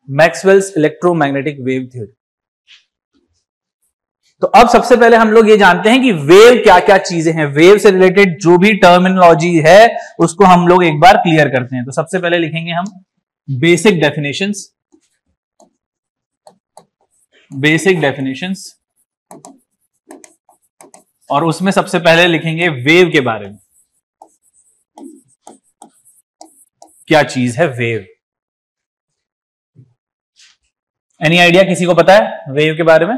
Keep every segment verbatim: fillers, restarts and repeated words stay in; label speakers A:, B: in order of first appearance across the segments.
A: Maxwell's electromagnetic wave theory. तो अब सबसे पहले हम लोग ये जानते हैं कि वेव क्या क्या चीजें हैं। वेव से रिलेटेड जो भी टर्मिनोलॉजी है उसको हम लोग एक बार क्लियर करते हैं। तो सबसे पहले लिखेंगे हम बेसिक डेफिनेशंस, बेसिक डेफिनेशंस, और उसमें सबसे पहले लिखेंगे वेव के बारे में। क्या चीज है वेव? Any idea? किसी को पता है वेव के बारे में?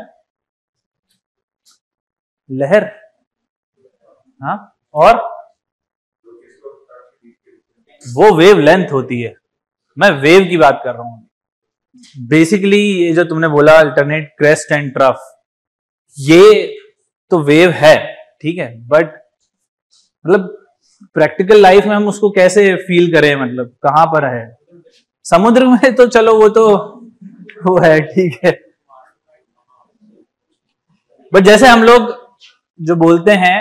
A: लहर, हाँ, और वो वेव लेंथ होती है। मैं वेव की बात कर रहा हूं। बेसिकली ये जो तुमने बोला अल्टरनेट क्रेस्ट एंड ट्रफ, ये तो वेव है, ठीक है, बट मतलब प्रैक्टिकल लाइफ में हम उसको कैसे फील करें, मतलब कहां पर है? समुद्र में तो चलो वो तो वो है, ठीक है, बट जैसे हम लोग जो बोलते हैं,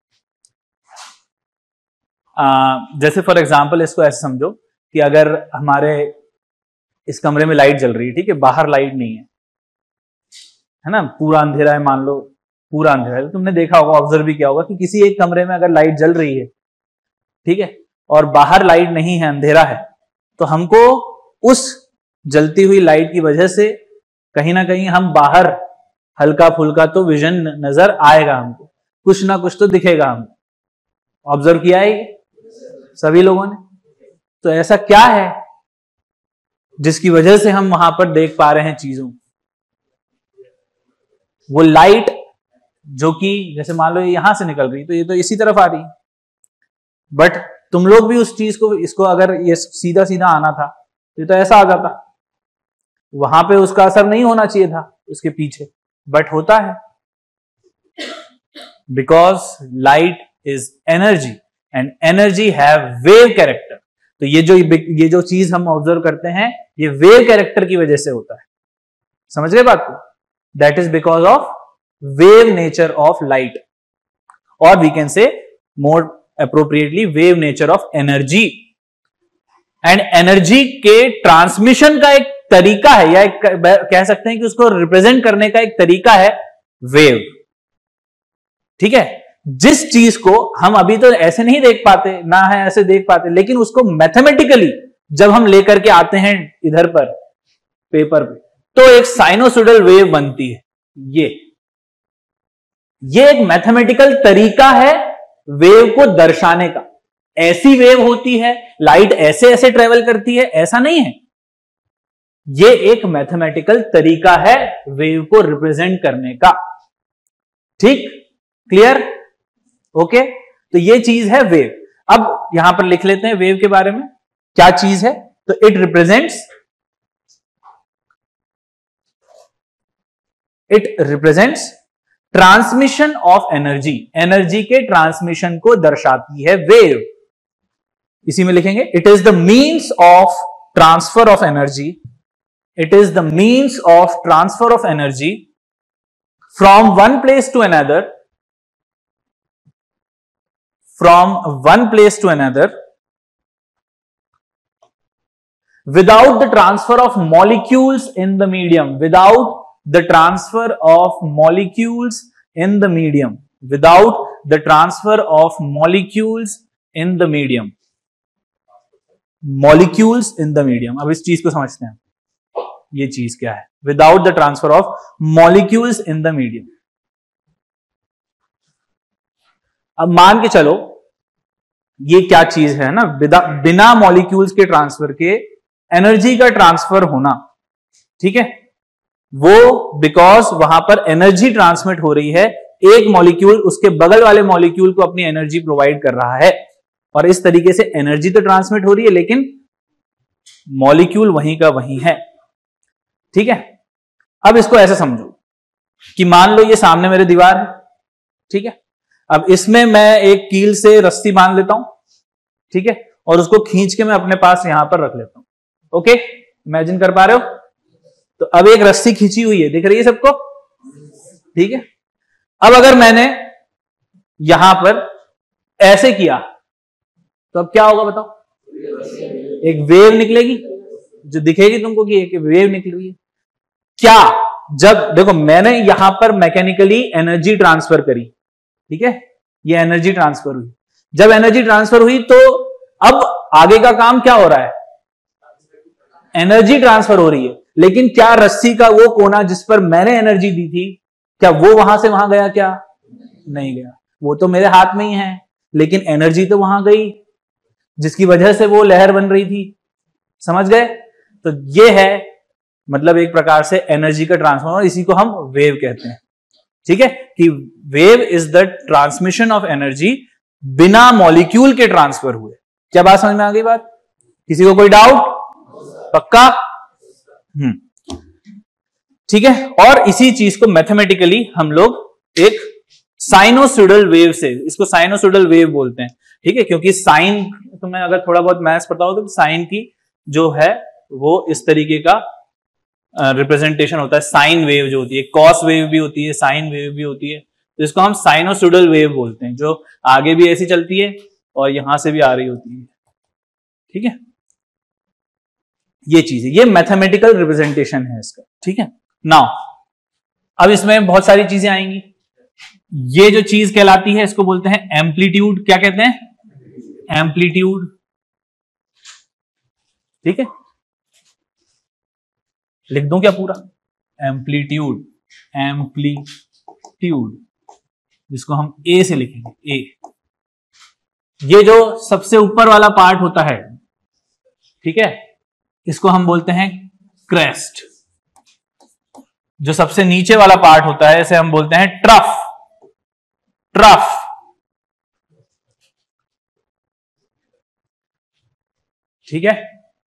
A: आ, जैसे फॉर एग्जांपल इसको ऐसे समझो कि अगर हमारे इस कमरे में लाइट जल रही है, ठीक है, बाहर लाइट नहीं है, है ना, पूरा अंधेरा है, मान लो पूरा अंधेरा है, तो तुमने देखा होगा, ऑब्जर्व भी किया होगा कि किसी एक कमरे में अगर लाइट जल रही है, ठीक है, और बाहर लाइट नहीं है, अंधेरा है, तो हमको उस जलती हुई लाइट की वजह से कहीं ना कहीं हम बाहर हल्का फुल्का तो विजन नजर आएगा, हमको कुछ ना कुछ तो दिखेगा। हमको ऑब्जर्व किया है सभी लोगों ने। तो ऐसा क्या है जिसकी वजह से हम वहां पर देख पा रहे हैं चीजों? वो लाइट जो कि जैसे मान लो यहां से निकल रही, तो ये तो इसी तरफ आ रही है, बट तुम लोग भी उस चीज को, इसको अगर ये सीधा सीधा आना था तो ये तो ऐसा आ जाता, वहां पे उसका असर नहीं होना चाहिए था उसके पीछे, बट होता है, because light is energy and energy have wave character. तो ये जो ये जो चीज हम ऑब्जर्व करते हैं, ये वेव कैरेक्टर की वजह से होता है। समझ गए बात को? That is because of wave nature of light, और we can say more appropriately wave nature of energy. And energy के ट्रांसमिशन का एक तरीका है, या एक कह सकते हैं कि उसको रिप्रेजेंट करने का एक तरीका है वेव, ठीक है। जिस चीज को हम अभी तो ऐसे नहीं देख पाते, ना है ऐसे देख पाते, लेकिन उसको मैथमेटिकली जब हम लेकर के आते हैं इधर पर पेपर पे, तो एक साइनोसॉइडल वेव बनती है। ये ये एक मैथमेटिकल तरीका है वेव को दर्शाने का। ऐसी वेव होती है, लाइट ऐसे ऐसे ट्रेवल करती है, ऐसा नहीं है। ये एक मैथमेटिकल तरीका है वेव को रिप्रेजेंट करने का। ठीक, क्लियर, ओके। तो ये चीज है वेव। अब यहां पर लिख लेते हैं वेव के बारे में क्या चीज है। तो it represents it represents transmission of energy. Energy के ट्रांसमिशन को दर्शाती है वेव। इसी में लिखेंगे it is the means of transfer of energy. It is the means of transfer of energy from one place to another, from one place to another without the transfer of molecules in the medium, without the transfer of molecules in the medium, without the transfer of molecules in the medium, molecules in the medium। अब इस चीज को समझते हैं, ये चीज क्या है without the transfer of molecules in the medium। अब मान के चलो ये क्या चीज है ना, बिना मॉलिक्यूल्स के ट्रांसफर के एनर्जी का ट्रांसफर होना, ठीक है, वो बिकॉज वहां पर एनर्जी ट्रांसमिट हो रही है, एक मॉलिक्यूल उसके बगल वाले मॉलिक्यूल को अपनी एनर्जी प्रोवाइड कर रहा है, और इस तरीके से एनर्जी तो ट्रांसमिट हो रही है लेकिन मॉलिक्यूल वहीं का वहीं है, ठीक है। अब इसको ऐसे समझो कि मान लो ये सामने मेरे दीवार है, ठीक है, अब इसमें मैं एक कील से रस्सी बांध लेता हूं, ठीक है, और उसको खींच के मैं अपने पास यहां पर रख लेता हूं। ओके, इमेजिन कर पा रहे हो? तो अब एक रस्सी खींची हुई है, दिख रही है सबको, ठीक है। अब अगर मैंने यहां पर ऐसे किया तो अब क्या होगा बताओ? एक वेव निकलेगी, जो दिखेगी तुमको कि एक वेव निकल रही है। क्या, जब देखो मैंने यहां पर मैकेनिकली एनर्जी ट्रांसफर करी, ठीक है, ये एनर्जी ट्रांसफर हुई, जब एनर्जी ट्रांसफर हुई तो अब आगे का काम क्या हो रहा है, एनर्जी ट्रांसफर हो रही है, लेकिन क्या रस्सी का वो कोना जिस पर मैंने एनर्जी दी थी, क्या वो वहां से वहां गया? क्या नहीं गया, वो तो मेरे हाथ में ही है, लेकिन एनर्जी तो वहां गई जिसकी वजह से वो लहर बन रही थी। समझ गए? तो ये है मतलब एक प्रकार से एनर्जी का ट्रांसफर, इसी को हम वेव कहते हैं। ठीक है, कि wave is the transmission of energy बिना मॉलिक्यूल के ट्रांसफर हुए। क्या बात समझ में आ गई? बात किसी को कोई डाउट? पक्का? हम्म, ठीक है। और इसी चीज को मैथमेटिकली हम लोग एक साइनोसॉइडल वेव से, इसको साइनोसॉइडल वेव बोलते हैं। ठीक है, क्योंकि साइन, तुम्हें अगर थोड़ा बहुत मैथ्स पता हो तो साइन की जो है वो इस तरीके का रिप्रेजेंटेशन होता है। साइन वेव जो होती है, कॉस वेव भी होती है, साइन वेव भी होती है, तो इसको हम साइनोसॉइडल वेव बोलते हैं, जो आगे भी ऐसी चलती है और यहां से भी आ रही होती है। ठीक है, ये चीज है, ये मैथमेटिकल रिप्रेजेंटेशन है इसका। ठीक है, नाउ अब इसमें बहुत सारी चीजें आएंगी। ये जो चीज कहलाती है इसको बोलते हैं एम्पलीट्यूड। क्या कहते हैं? एम्पलीट्यूड। ठीक है, लिख दूं क्या पूरा? एम्पलीट्यूड, एम्पलीट्यूड, जिसको हम ए से लिखेंगे, ए। ये जो सबसे ऊपर वाला पार्ट होता है, ठीक है, इसको हम बोलते हैं क्रेस्ट। जो सबसे नीचे वाला पार्ट होता है इसे हम बोलते हैं ट्रफ। ट्रफ, ठीक है।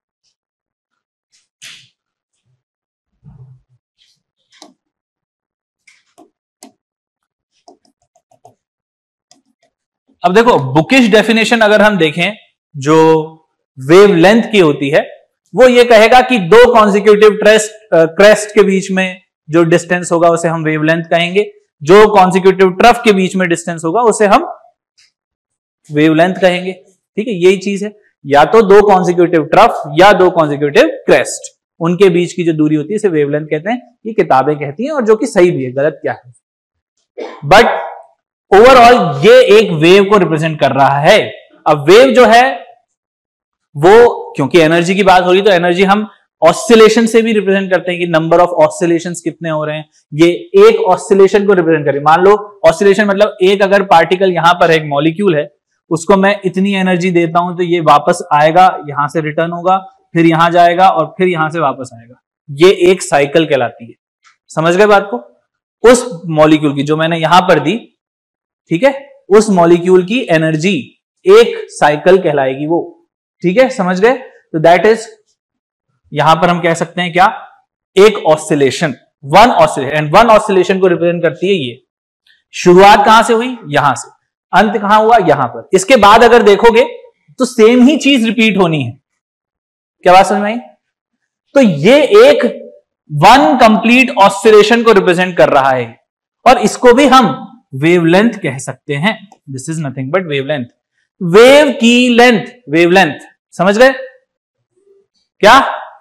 A: अब देखो बुकिश डेफिनेशन अगर हम देखें जो वेवलेंथ की होती है, वो ये कहेगा कि दो कॉन्सिक्यूटिव ट्रेस्ट क्रेस्ट के बीच में जो डिस्टेंस होगा उसे हम वेवलेंथ कहेंगे, जो कॉन्सिक्यूटिव ट्रफ के बीच में डिस्टेंस होगा उसे हम वेवलेंथ कहेंगे। ठीक है, यही चीज है, या तो दो कॉन्सिक्यूटिव ट्रफ या दो कॉन्सिक्यूटिव क्रेस्ट, उनके बीच की जो दूरी होती है इसे वेवलेंथ कहते हैं। ये किताबें कहती हैं, और जो कि सही भी है, गलत क्या है। बट ओवरऑल ये एक वेव को रिप्रेजेंट कर रहा है। अब वेव जो है वो, क्योंकि एनर्जी की बात हो रही तो एनर्जी हम ऑसिलेशन से भी रिप्रेजेंट करते हैं कि नंबर ऑफ ऑसिलेशंस कितने हो रहे हैं। ये एक ऑसिलेशन को रिप्रेजेंट करें। मान लो ऑसिलेशन मतलब एक अगर पार्टिकल यहां पर एक मॉलिक्यूल है, उसको मैं इतनी एनर्जी देता हूं तो ये वापस आएगा, यहां से रिटर्न होगा, फिर यहां जाएगा और फिर यहां से वापस आएगा। ये एक साइकिल कहलाती है। समझ गए बात को? उस मॉलिक्यूल की जो मैंने यहां पर दी, ठीक है, उस मॉलिक्यूल की एनर्जी एक साइकिल कहलाएगी वो। ठीक है, समझ गए? तो दैट इज, यहां पर हम कह सकते हैं क्या, एक oscillation, one oscillation. And one oscillation को रिप्रेजेंट करती है ये। शुरुआत कहां से हुई? यहां से। अंत कहां हुआ? यहां पर। इसके बाद अगर देखोगे तो सेम ही चीज रिपीट होनी है। क्या बात समझ में आई? तो ये एक वन कंप्लीट ऑसिलेशन को रिप्रेजेंट कर रहा है, और इसको भी हम वेवलेंथ कह सकते हैं। This is nothing but wavelength. Wave की लेंथ, वेवलेंथ, समझ गए? क्या?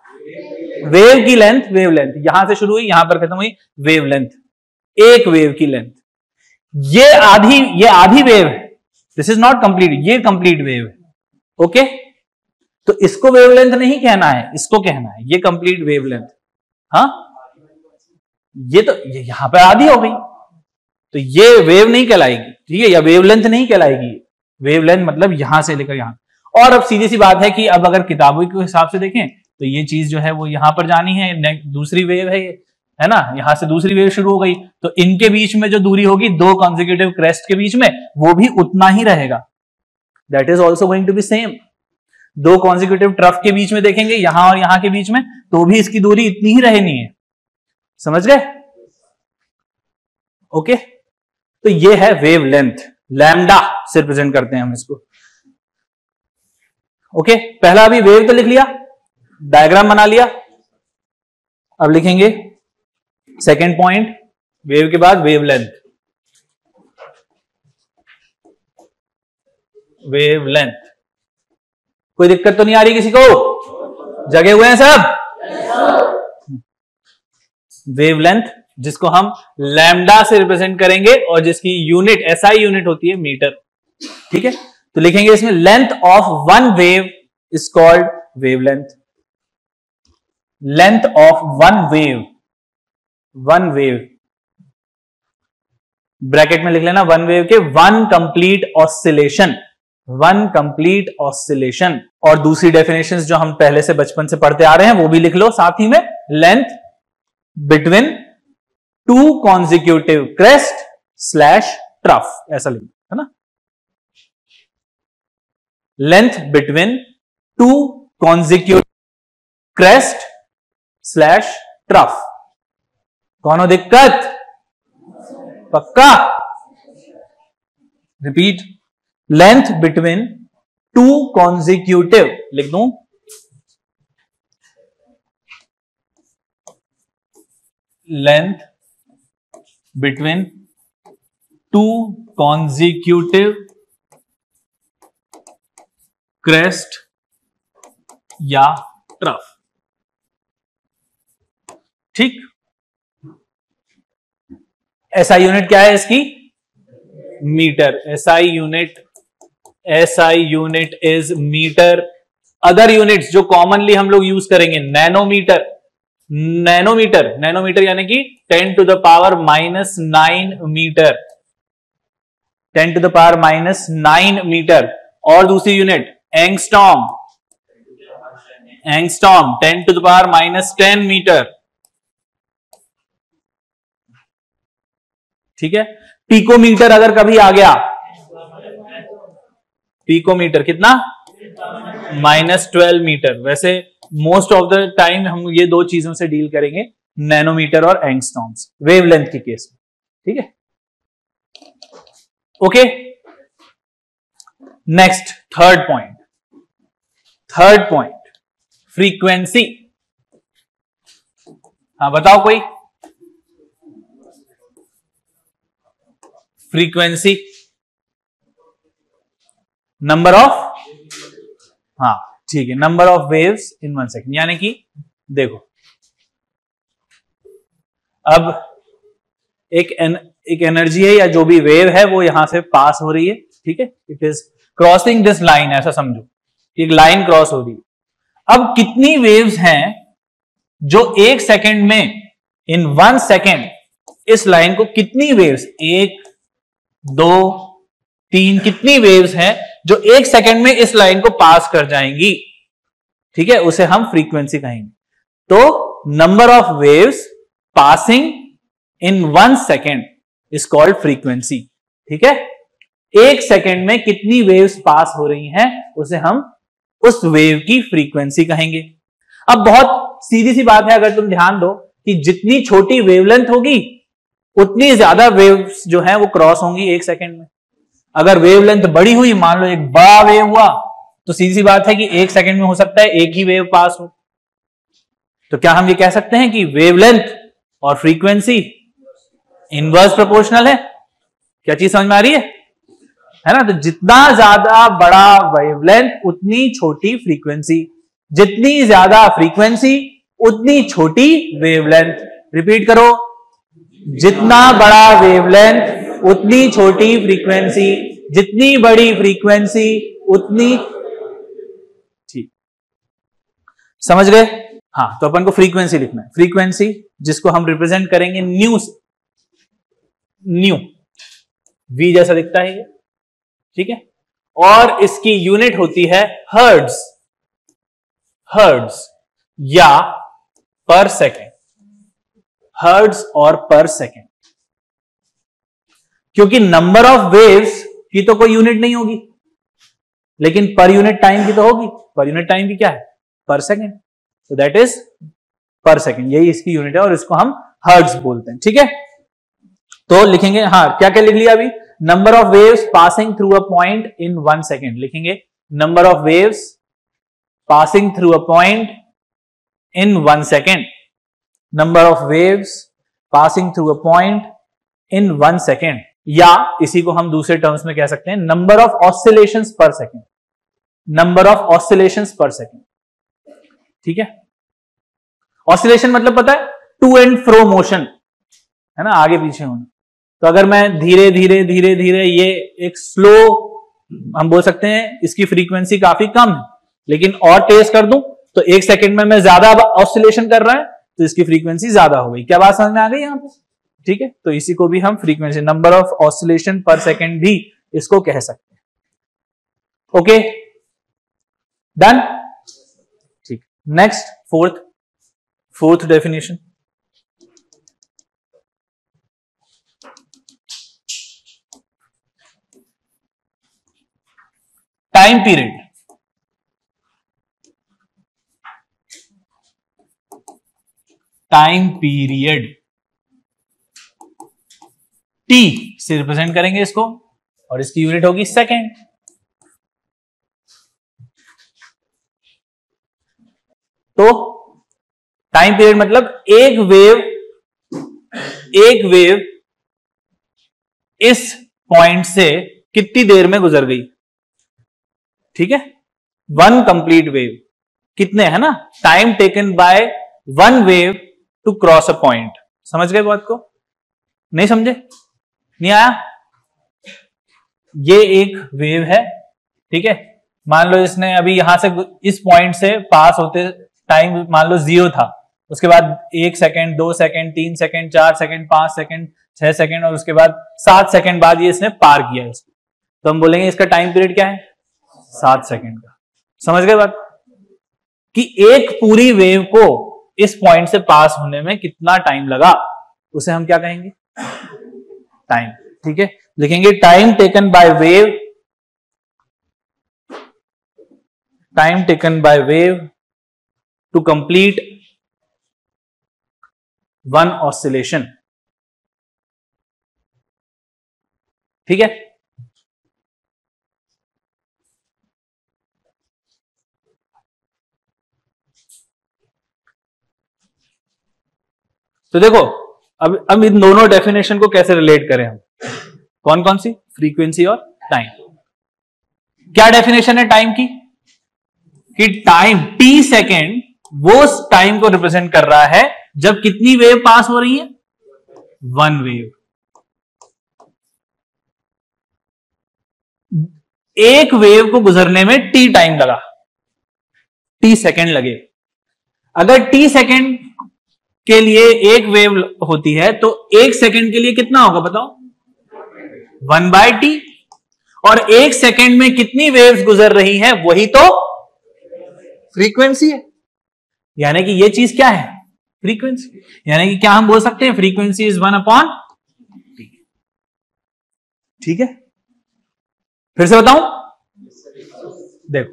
A: वेव की लेंथ, वेवलेंथ। यहां से शुरू हुई, यहां पर खत्म हुई, वेवलेंथ। एक वेव की लेंथ। ये आधी, ये आधी वेव है। दिस इज नॉट कंप्लीट, ये कंप्लीट वेव है। ओके, तो इसको वेवलेंथ नहीं कहना है, इसको कहना है ये कंप्लीट वेवलेंथ। हाँ, ये तो ये यहां पर आधी हो गई, तो ये वेव नहीं कहलाएगी। ठीक है, या वेवलेंथ नहीं कहलाएगी। वेवलेंथ मतलब यहां से लेकर यहां। और अब सीधी सी बात है कि अब अगर किताबों के हिसाब से देखें तो ये चीज जो है वो यहां पर जानी है, दूसरी वेव है ये, है ना, यहां से दूसरी वेव शुरू हो गई, तो इनके बीच में जो दूरी होगी दो कॉन्सिक्यूटिव क्रेस्ट के बीच में, वो भी उतना ही रहेगा। That is also going to be same. दो कॉन्सिक्यूटिव ट्रफ के बीच में देखेंगे, यहां और यहां के बीच में, तो भी इसकी दूरी इतनी ही रहनी है। समझ गए? ओके, तो ये है वेवलेंथ। लैम्डा से रिप्रेजेंट करते हैं हम इसको। ओके, पहला अभी वेव तो लिख लिया, डायग्राम बना लिया। अब लिखेंगे सेकेंड पॉइंट, वेव के बाद वेवलेंथ। वेवलेंथ, कोई दिक्कत तो नहीं आ रही किसी को? जगे हुए हैं सब? वेवलेंथ, जिसको हम लैम्डा से रिप्रेजेंट करेंगे और जिसकी यूनिट एसआई यूनिट होती है मीटर। ठीक है, तो लिखेंगे इसमें length of one wave is called wavelength. Length of one wave, one wave bracket में लिख लेना, वन वेव के one complete oscillation, one complete oscillation. और दूसरी डेफिनेशंस जो हम पहले से बचपन से पढ़ते आ रहे हैं वो भी लिख लो साथ ही में, length between two consecutive crest slash trough, ऐसा लिख है ना, length between two consecutive crest slash trough. कौन हो दिक्कत? पक्का? Repeat, length between two consecutive, लिख दूं, length between two consecutive crest या ट्रफ। ठीक, एसआई यूनिट क्या है इसकी? Metre. SI unit, SI unit is metre. Other units जो कॉमनली हम लोग यूज करेंगे, नैनोमीटर, नैनोमीटर, नैनोमीटर यानी कि ten to the power minus nine metre, ten to the power minus nine metre. और दूसरी unit angstrom, angstrom ten to the power minus ten metre. ठीक है, पिकोमीटर अगर कभी आ गया, पिकोमीटर कितना? Minus twelve metre. वैसे मोस्ट ऑफ द टाइम हम ये दो चीजों से डील करेंगे, नैनोमीटर और एंगस्ट्रॉम्स, वेवलेंथ के केस में। ठीक है, okay. Next, third point, third point frequency. हाँ बताओ कोई, फ्रीक्वेंसी, नंबर ऑफ, हाँ ठीक है, number of waves in one second. यानी कि देखो, अब एक एन, एक एनर्जी है या जो भी वेव है वो यहां से पास हो रही है। ठीक है, it is crossing this line, ऐसा समझो एक लाइन क्रॉस हो रही है। अब कितनी वेव्स हैं जो एक सेकेंड में, इन वन सेकेंड इस लाइन को, कितनी वेव्स, एक दो तीन, कितनी वेव्स हैं जो एक सेकंड में इस लाइन को पास कर जाएंगी? ठीक है, उसे हम फ्रीक्वेंसी कहेंगे। तो number of waves passing in one second is called frequency. ठीक है, एक सेकेंड में कितनी वेव्स पास हो रही हैं उसे हम उस वेव की फ्रीक्वेंसी कहेंगे। अब बहुत सीधी सी बात है, अगर तुम ध्यान दो कि जितनी छोटी वेवलेंथ होगी उतनी ज्यादा वेव्स जो है वो क्रॉस होंगी एक सेकेंड में। अगर वेवलेंथ बड़ी हुई, मान लो एक बड़ा वेव हुआ, तो सीधी सी बात है कि एक सेकंड में हो सकता है एक ही वेव पास हो। तो क्या हम ये कह सकते हैं कि वेवलेंथ और फ्रीक्वेंसी इनवर्स प्रोपोर्शनल है? क्या चीज समझ में आ रही है? है ना? तो जितना ज्यादा बड़ा वेवलेंथ उतनी छोटी फ्रीक्वेंसी, जितनी ज्यादा फ्रीक्वेंसी उतनी छोटी वेवलेंथ। रिपीट करो, जितना बड़ा वेवलेंथ उतनी छोटी फ्रीक्वेंसी, जितनी बड़ी फ्रीक्वेंसी उतनी, ठीक, समझ गए? हाँ, तो अपन को फ्रीक्वेंसी लिखना है। फ्रीक्वेंसी जिसको हम रिप्रेजेंट करेंगे न्यू, न्यू वी जैसा दिखता है ये। ठीक है, और इसकी यूनिट होती है हर्ट्ज, हर्ट्ज या पर सेकेंड, हर्ट्ज और पर सेकेंड। क्योंकि नंबर ऑफ वेव्स की तो कोई यूनिट नहीं होगी, लेकिन पर यूनिट टाइम की तो होगी। पर यूनिट टाइम की क्या है? पर सेकेंड। तो दैट इज पर सेकेंड, यही इसकी यूनिट है और इसको हम हर्ट्ज बोलते हैं। ठीक है, तो लिखेंगे, हाँ क्या क्या लिख लिया अभी? Number of waves passing through a point in one second. लिखेंगे number of waves passing through a point in one second, number of waves passing through a point in one second. या इसी को हम दूसरे टर्म्स में कह सकते हैं number of oscillations per second, number of oscillations per second. ठीक है। ऑसिलेशन मतलब पता है, टू एंड फ्रो मोशन, है ना, आगे पीछे होना। तो अगर मैं धीरे धीरे धीरे धीरे, ये एक स्लो, हम बोल सकते हैं इसकी फ्रीक्वेंसी काफी कम है, लेकिन और तेज कर दूं तो एक सेकंड में मैं ज्यादा ऑसिलेशन कर रहा है तो इसकी फ्रीक्वेंसी ज्यादा हो गई। क्या बात समझ में आ गई यहां पे? ठीक है, तो इसी को भी हम frequency, number of oscillation per second भी इसको कह सकते हैं। Okay, done. ठीक, next fourth fourth definition. Time period. Time period T से रिप्रेजेंट करेंगे इसको, और इसकी यूनिट होगी सेकेंड। तो टाइम पीरियड मतलब एक वेव एक वेव इस पॉइंट से कितनी देर में गुजर गई। ठीक है, वन कंप्लीट वेव कितने, है ना, time taken by one wave to cross a point. समझ गए बात को? नहीं समझे? नहीं आया? ये एक वेव है, ठीक है, मान लो इसने अभी यहां से इस पॉइंट से पास होते टाइम मान लो जीरो था, उसके बाद एक सेकंड, दो सेकंड, तीन सेकंड, चार सेकंड, पांच सेकंड, छह सेकंड, और उसके बाद सात सेकंड बाद ये इसने पार किया इसको, तो हम बोलेंगे इसका टाइम पीरियड क्या है, सात सेकंड का। समझ गए बात कि एक पूरी वेव को इस पॉइंट से पास होने में कितना टाइम लगा, उसे हम क्या कहेंगे, टाइम। ठीक है, लिखेंगे time taken by wave, time taken by wave to complete one oscillation. ठीक है, तो देखो अब अब इन दोनों डेफिनेशन को कैसे रिलेट करें हम, कौन कौन सी, फ्रीक्वेंसी और टाइम। क्या डेफिनेशन है टाइम की, कि टाइम टी सेकेंड वो टाइम को रिप्रेजेंट कर रहा है जब कितनी वेव पास हो रही है, वन वेव। एक वेव को गुजरने में टी टाइम लगा, टी सेकेंड लगे। अगर टी सेकेंड के लिए एक वेव होती है तो एक सेकेंड के लिए कितना होगा बताओ, वन बाय टी। और एक सेकेंड में कितनी वेव्स गुजर रही हैं, वही तो फ्रीक्वेंसी है। यानी कि ये चीज क्या है, फ्रीक्वेंसी। यानी कि क्या हम बोल सकते हैं, frequency is one upon T. ठीक है, फिर से बताऊं, देखो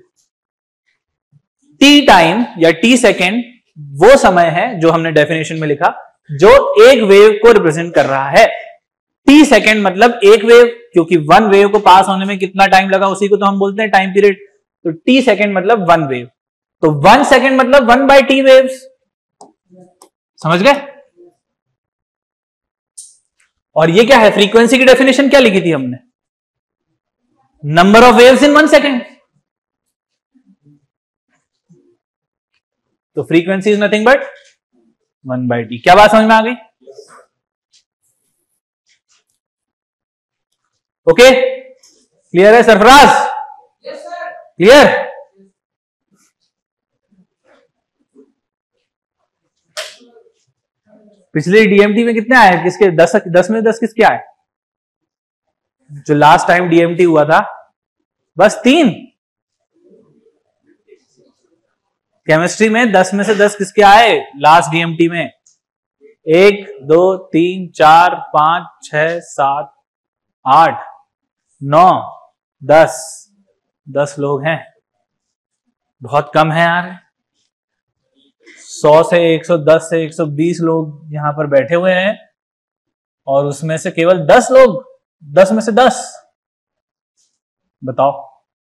A: टी टाइम या टी सेकेंड वो समय है जो हमने डेफिनेशन में लिखा, जो एक वेव को रिप्रेजेंट कर रहा है। टी सेकेंड मतलब एक वेव, क्योंकि वन वेव को पास होने में कितना टाइम लगा उसी को तो हम बोलते हैं टाइम पीरियड। तो टी सेकेंड मतलब वन वेव, तो वन सेकेंड मतलब वन बाई टी वेव्स। समझ गए? और ये क्या है, फ्रीक्वेंसी की डेफिनेशन क्या लिखी थी हमने, number of waves in one second. तो frequency is nothing but one by T. क्या बात समझ में आ गई? ओके, क्लियर है सरफराज? क्लियर? पिछले डीएमटी में कितने आए, किसके, दस दस में दस किसके आए, जो लास्ट टाइम डीएमटी हुआ था, बस तीन। केमिस्ट्री में दस में से दस किसके आए लास्ट डीएमटी में, एक, दो, तीन, चार, पांच, छह, सात, आठ, नौ, दस, दस लोग हैं। बहुत कम है यार, सौ से एक सौ दस से एक सौ बीस लोग यहां पर बैठे हुए हैं, और उसमें से केवल दस लोग, दस में से दस, बताओ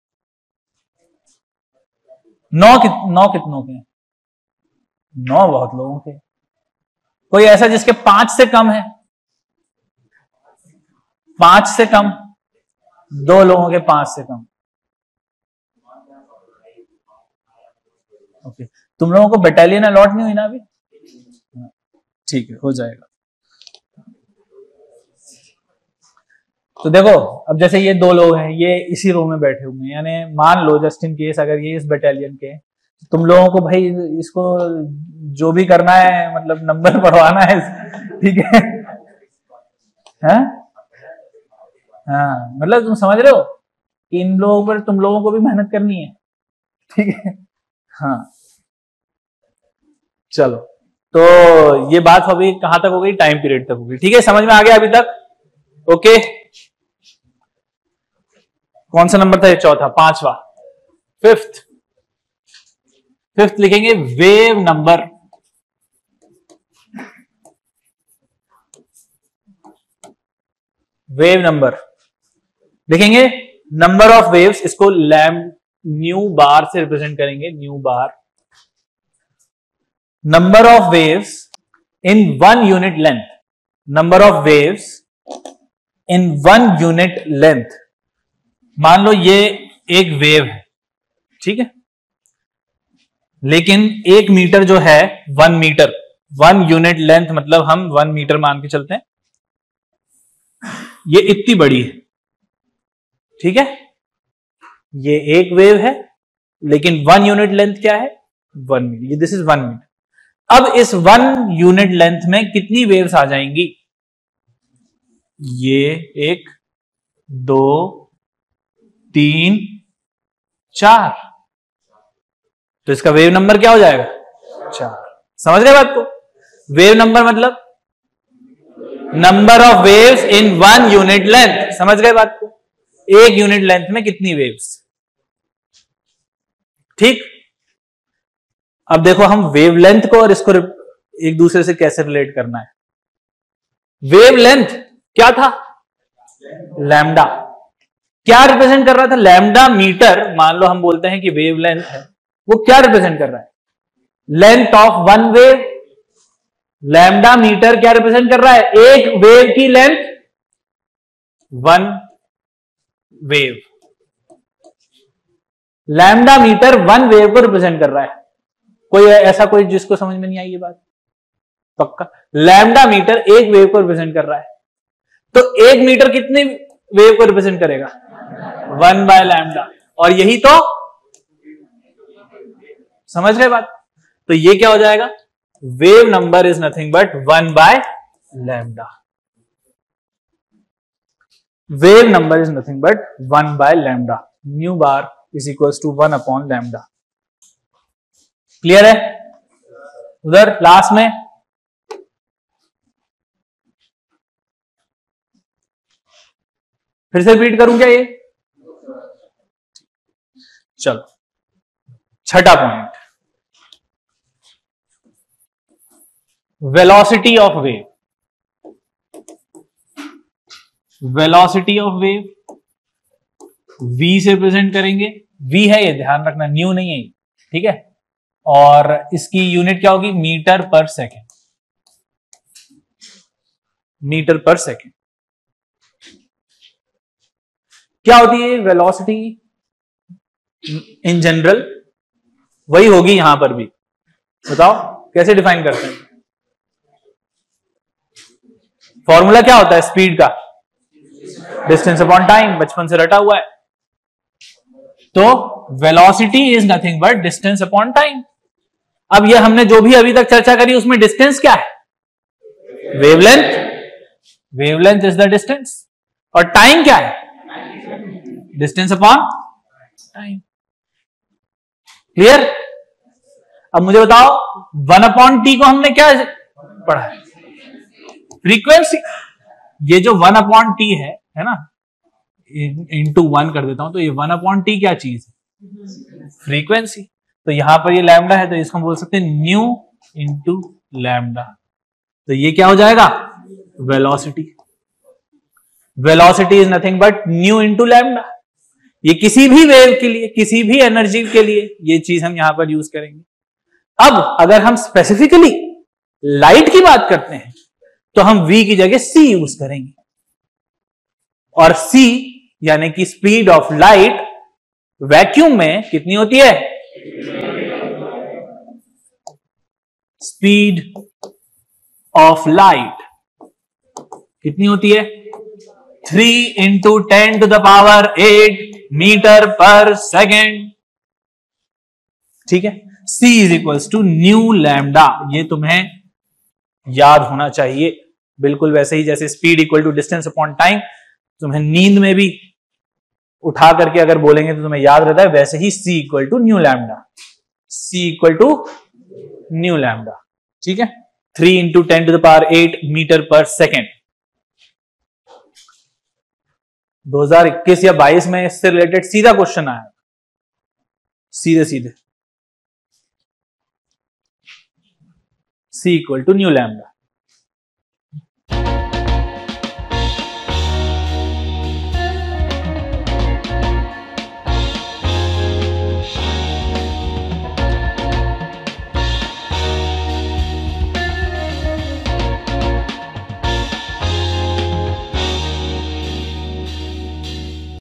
A: नौ कित, नौ कितनों के, नौ बहुत लोगों के। कोई ऐसा जिसके पांच से कम है, पांच से कम, दो लोगों के पांच से कम। ओके, तुम लोगों को बटालियन अलॉट नहीं हुई ना अभी? ठीक है, हो जाएगा। तो देखो, अब जैसे ये दो लोग हैं, ये इसी रो में बैठे हुए हैं, यानी मान लो जस्ट इन केस अगर ये इस बटालियन के, तुम लोगों को भाई इसको जो भी करना है, मतलब नंबर बढ़वाना है, ठीक है? हाँ हाँ, मतलब तुम समझ रहे हो कि इन लोगों पर तुम लोगों को भी मेहनत करनी है, ठीक है? हाँ, चलो, तो ये बात हो गई, कहां तक हो गई? टाइम पीरियड तक हो गई, ठीक है? समझ में आ गया अभी तक? ओके, कौन सा नंबर था ये? चौथा। पांचवा, फिफ्थ, फिफ्थ लिखेंगे वेव नंबर। वेव नंबर लिखेंगे, नंबर ऑफ वेव्स, इसको लैम न्यू बार से रिप्रेजेंट करेंगे, nu bar. Number of waves in one unit length, number of waves in one unit length. मान लो ये एक वेव है, ठीक है, लेकिन एक मीटर जो है, one metre, one unit length, मतलब हम वन मीटर मान के चलते हैं, ये इतनी बड़ी है, ठीक है? ये एक वेव है, लेकिन वन यूनिट लेंथ क्या है? One metre. This is one metre. अब इस वन यूनिट लेंथ में कितनी वेव्स आ जाएंगी? ये एक, दो, तीन, चार। तो इसका वेव नंबर क्या हो जाएगा? चार। समझ रहे बात को? वेव नंबर मतलब number of waves in one unit length. समझ गए बात को? एक यूनिट लेंथ में कितनी वेव्स, ठीक? अब देखो हम वेव लेंथ को और इसको एक दूसरे से कैसे रिलेट करना है। वेव लेंथ क्या था? लैम्डा। क्या रिप्रेजेंट कर रहा था? Lambda metre. मान लो हम बोलते हैं कि वेव लेंथ है, वो क्या रिप्रेजेंट कर रहा है? Length of one wave. Lambda metre क्या रिप्रेजेंट कर रहा है? एक वेव की length, one wave. Lambda metre one wave को रिप्रेजेंट कर रहा है। कोई ऐसा कोई जिसको समझ में नहीं आई ये बात? पक्का? लैम्डा मीटर एक वेव को रिप्रेजेंट कर रहा है, तो एक मीटर कितनी वेव को रिप्रेजेंट करेगा? One by lambda. और यही तो, समझ रहे बात? तो ये क्या हो जाएगा? Wave number is nothing but one by lambda. Wave number is nothing but one by lambda. Nu bar is equal to one upon lambda. Clear है? उधर क्लास में फिर से रिपीट करूं क्या ये? चलो, छठा point, velocity of wave. Velocity of wave v से रिप्रेजेंट करेंगे। v है ये, ध्यान रखना, न्यू नहीं है ये, ठीक है? और इसकी यूनिट क्या होगी? Metre per second. Metre per second क्या होती है वेलोसिटी इन जनरल? वही होगी यहां पर भी। बताओ कैसे डिफाइन करते हैं? फॉर्मूला क्या होता है स्पीड का? डिस्टेंस अपॉन टाइम, बचपन से रटा हुआ है। तो velocity is nothing but distance upon time. अब ये हमने जो भी अभी तक चर्चा करी उसमें डिस्टेंस क्या है? Wavelength. Wavelength is the distance. और टाइम क्या है? Distance upon time. क्लियर? अब मुझे बताओ, वन अपॉन टी को हमने क्या पढ़ा है? फ्रीक्वेंसी। ये जो वन अपॉन टी है है ना, इंटू वन कर देता हूं, तो ये वन अपॉन टी क्या चीज है? फ्रीक्वेंसी। तो यहां पर ये लैम्डा है, तो इसको हम बोल सकते हैं न्यू इंटू लैम्डा। तो ये क्या हो जाएगा? Velocity. Velocity is nothing but nu into lambda. ये किसी भी वेव के लिए, किसी भी एनर्जी के लिए ये चीज हम यहां पर यूज करेंगे। अब अगर हम स्पेसिफिकली लाइट की बात करते हैं तो हम v की जगह c यूज करेंगे। और c यानी कि स्पीड ऑफ लाइट वैक्यूम में कितनी होती है? स्पीड ऑफ लाइट कितनी होती है? Three into ten to the power eight metre per second. ठीक है, c is equals to nu lambda. ये तुम्हें याद होना चाहिए, बिल्कुल वैसे ही जैसे speed equal to distance upon time, तुम्हें नींद में भी उठा करके अगर बोलेंगे तो तुम्हें याद रहता है, वैसे ही c equal to nu lambda, c equal to nu lambda. ठीक है, three into ten to the power eight metre per second. दो हज़ार इक्कीस या बाईस में इससे रिलेटेड सीधा क्वेश्चन आया, सीधे सीधे, c equal to nu lambda.